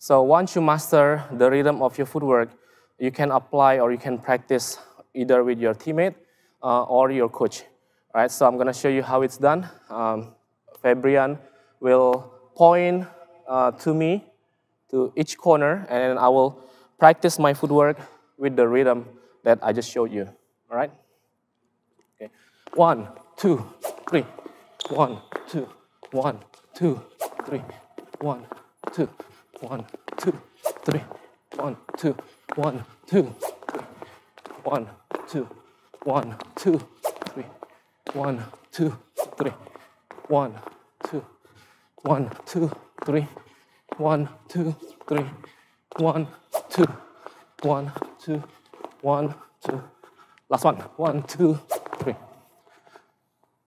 So once you master the rhythm of your footwork, you can apply or you can practice either with your teammate or your coach. All right, so I'm going to show you how it's done. Fabian will point to me, to each corner, and I will practice my footwork with the rhythm that I just showed you. All right? Okay. 1, 2, 3. 1, 2, 1, 2, 3. 1, 2, 1, 2, 3. 1, 2, 1, 2, 3. 1, 2, 1, 2, 3. 1, 2, 3. 1, 2, 1, 2, 3. 1, 2, 3. 1, 2, 1, 2, 1, 2. Last one. 1, 2,